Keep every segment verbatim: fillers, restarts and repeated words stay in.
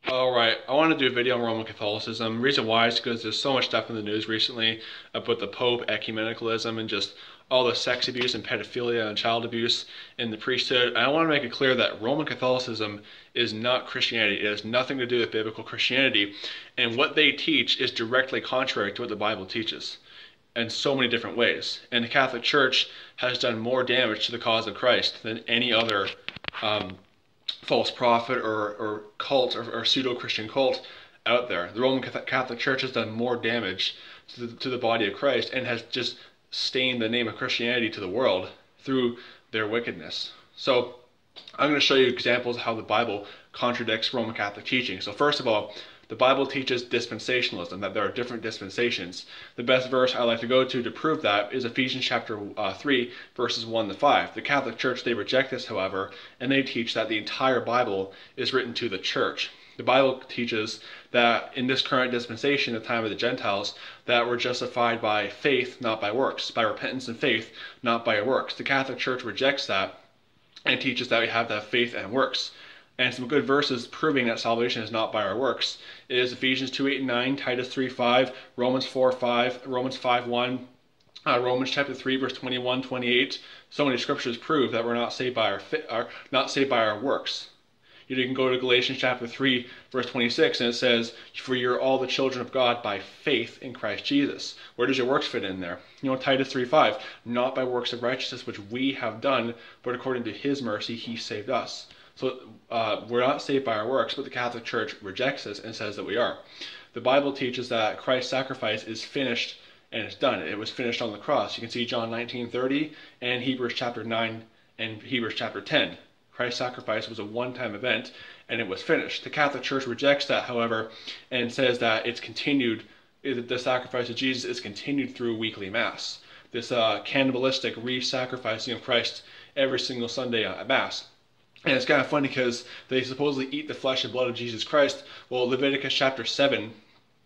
Alright, I want to do a video on Roman Catholicism. Reason why is because there's so much stuff in the news recently about the Pope, ecumenicalism, and just all the sex abuse and pedophilia and child abuse in the priesthood. And I want to make it clear that Roman Catholicism is not Christianity. It has nothing to do with biblical Christianity. And what they teach is directly contrary to what the Bible teaches in so many different ways. And the Catholic Church has done more damage to the cause of Christ than any other um, false prophet or, or cult or, or pseudo-Christian cult out there. The Roman Catholic Church has done more damage to the, to the body of Christ and has just stained the name of Christianity to the world through their wickedness. So I'm going to show you examples of how the Bible contradicts Roman Catholic teaching. So first of all, the Bible teaches dispensationalism, that there are different dispensations. The best verse I like to go to to prove that is Ephesians chapter uh, three, verses one to five. The Catholic Church, they reject this, however, and they teach that the entire Bible is written to the church. The Bible teaches that in this current dispensation, the time of the Gentiles, that we're justified by faith, not by works, by repentance and faith, not by works. The Catholic Church rejects that and teaches that we have to have faith and works. And some good verses proving that salvation is not by our works is Ephesians two, eight, and nine, Titus three, five, Romans four, five, Romans five, one, uh, Romans chapter three, verse twenty-one, twenty-eight. So many scriptures prove that we're not saved by our, our not saved by our works. You can go to Galatians chapter three, verse twenty-six, and it says, "For you're all the children of God by faith in Christ Jesus." Where does your works fit in there? You know, Titus three, five, "Not by works of righteousness which we have done, but according to his mercy he saved us." So uh, we're not saved by our works, but the Catholic Church rejects this and says that we are. The Bible teaches that Christ's sacrifice is finished and it's done. It was finished on the cross. You can see John nineteen thirty and Hebrews chapter nine and Hebrews chapter ten. Christ's sacrifice was a one-time event and it was finished. The Catholic Church rejects that, however, and says that it's continued, the sacrifice of Jesus is continued through weekly Mass. This uh, cannibalistic re-sacrificing of Christ every single Sunday at Mass. And it's kind of funny because they supposedly eat the flesh and blood of Jesus Christ. Well, Leviticus chapter seven,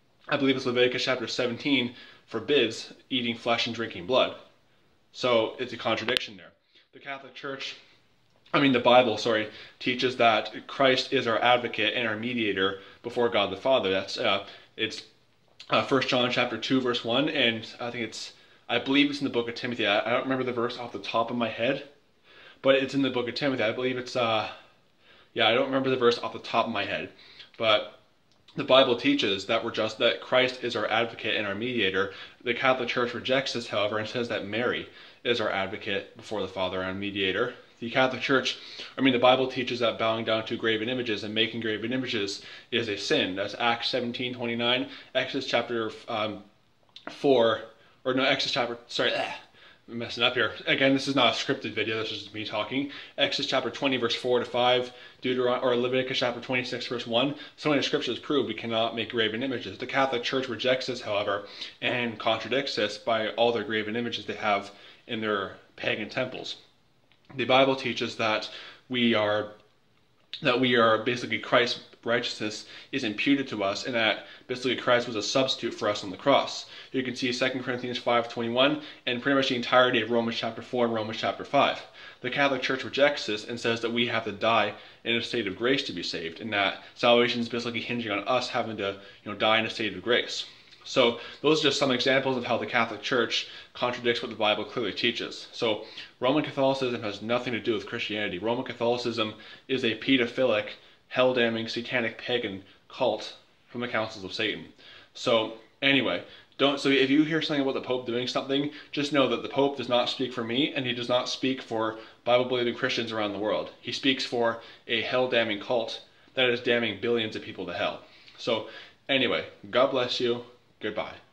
I believe it's Leviticus chapter seventeen, forbids eating flesh and drinking blood. So it's a contradiction there. The Catholic Church, I mean the Bible, sorry, teaches that Christ is our advocate and our mediator before God the Father. That's uh, it's uh, First John chapter two, verse one, and I think it's, I believe it's in the book of Timothy. I, I don't remember the verse off the top of my head, but it's in the book of Timothy. I believe it's, uh, yeah, I don't remember the verse off the top of my head. But the Bible teaches that we're just, that Christ is our advocate and our mediator. The Catholic Church rejects this, however, and says that Mary is our advocate before the Father and mediator. The Catholic Church, I mean, the Bible teaches that bowing down to graven images and making graven images is a sin. That's Acts seventeen, twenty-nine, Exodus chapter um, four, or no, Exodus chapter, sorry, eh. I'm messing up here. Again, this is not a scripted video, this is just me talking. Exodus chapter twenty, verse four to five, Deuteron or Leviticus chapter twenty-six, verse one. So many scriptures prove we cannot make graven images. The Catholic Church rejects this, however, and contradicts this by all their graven images they have in their pagan temples. The Bible teaches that we are that we are basically Christ's righteousness is imputed to us, and that basically Christ was a substitute for us on the cross. You can see Second Corinthians five twenty-one and pretty much the entirety of Romans chapter four and Romans chapter five. The Catholic Church rejects this and says that we have to die in a state of grace to be saved, and that salvation is basically hinging on us having to, you know, die in a state of grace. So those are just some examples of how the Catholic Church contradicts what the Bible clearly teaches. So Roman Catholicism has nothing to do with Christianity. Roman Catholicism is a pedophilic, hell-damning, satanic pagan cult from the councils of Satan. So anyway, don't. So if you hear something about the Pope doing something, just know that the Pope does not speak for me, and he does not speak for Bible-believing Christians around the world. He speaks for a hell-damning cult that is damning billions of people to hell. So anyway, God bless you. Goodbye.